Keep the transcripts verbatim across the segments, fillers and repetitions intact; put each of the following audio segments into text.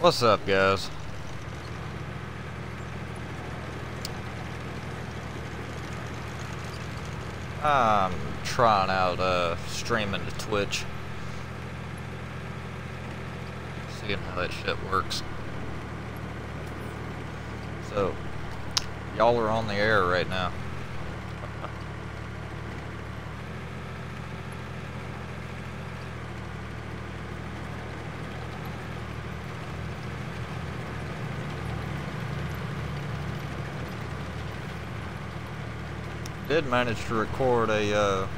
What's up, guys? I'm trying out uh, streaming to Twitch, seeing how that shit works. So, y'all are on the air right now. Did manage to record a, uh,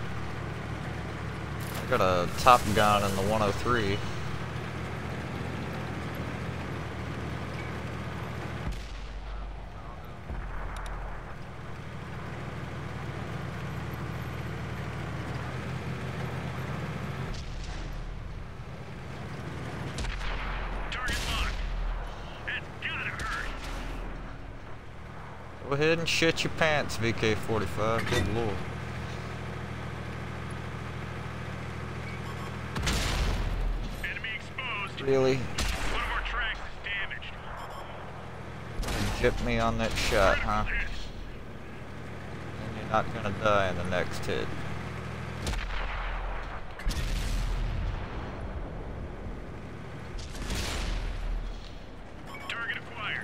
I got a Top Gun in the one oh three. Go ahead and shit your pants, V K forty-five. Good lord. Enemy exposed. Really? One of our tracks is damaged. Jip me on that shot, huh? And you're not gonna die in the next hit. Target acquired.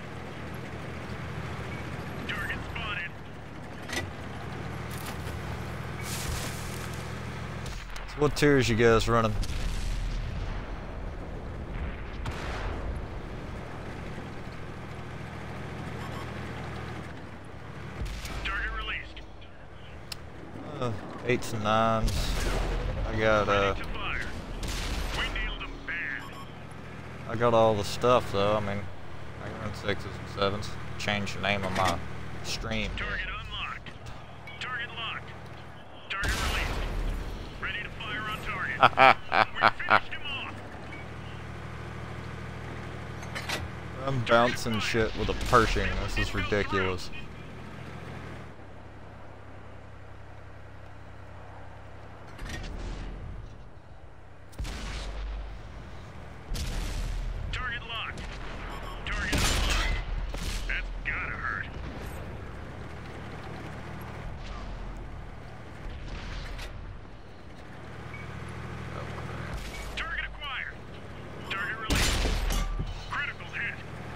Target spotted. So what tiers you guys running? Target released. Uh, eights and nines. I got uh, Ready to fire. We nailed them bad. I got all the stuff though. I mean, I can run sixes and sevens. Change the name of my stream. Target unlocked. Target locked. Target released. Ready to fire on target. We finished him off. I'm bouncing shit with a Pershing. This is ridiculous. Target locked. Target unlocked. That's gotta hurt. Target acquired. Target released. Critical hit.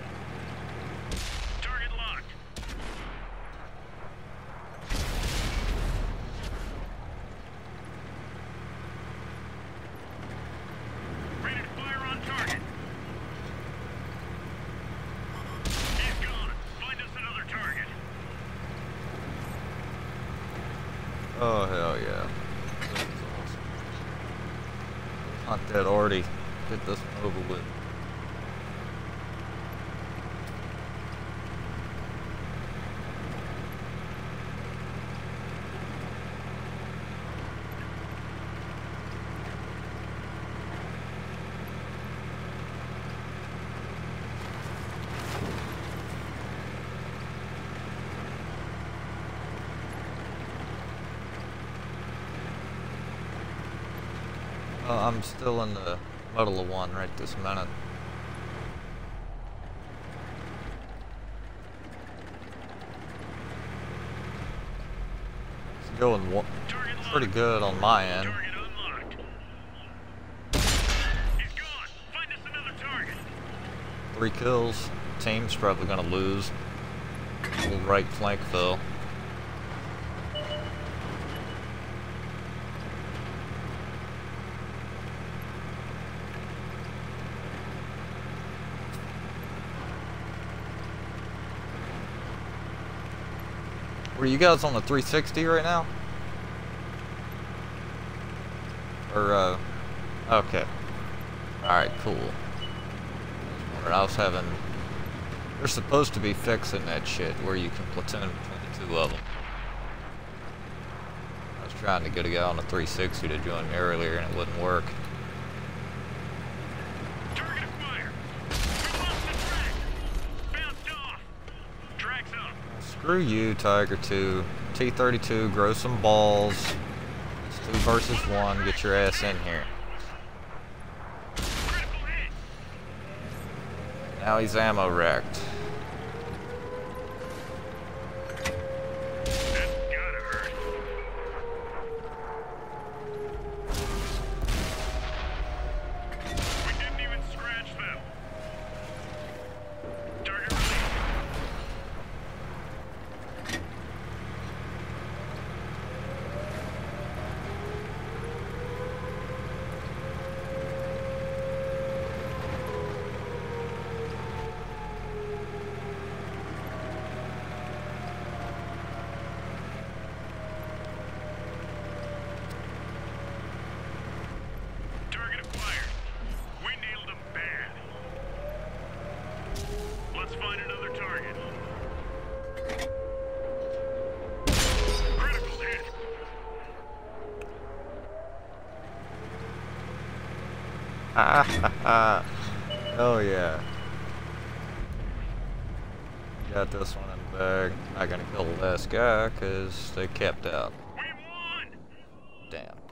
Target locked. Ready to fire on target. He's gone. Find us another target. Oh hell yeah. This is awesome. Not that already. Get this one over with. Uh, I'm still in the middle of one right this minute. It's going wa- Target pretty locked. good on my end. Target unlocked. He's gone. Find us another target. Three kills. Team's probably gonna lose. Little right flank fill. Were you guys on the three sixty right now? Or, uh, okay. Alright, cool. I was having, they're supposed to be fixing that shit where you can platoon between the two of them. I was trying to get a guy on the three sixty to join me earlier and it wouldn't work. Target acquired. We lost the track. Bounced off. Track's up. Screw you, Tiger two. T thirty-two, grow some balls. It's two versus one. Get your ass in here. Critical hit. Now he's ammo wrecked. That's gotta hurt. We didn't even scratch them. Target released. Target acquired. We nailed them bad. Let's find another target. Critical hit. Ha ha ha. Oh yeah. Got this one in the bag. Not gonna kill the last guy because they kept out. We won! Damn.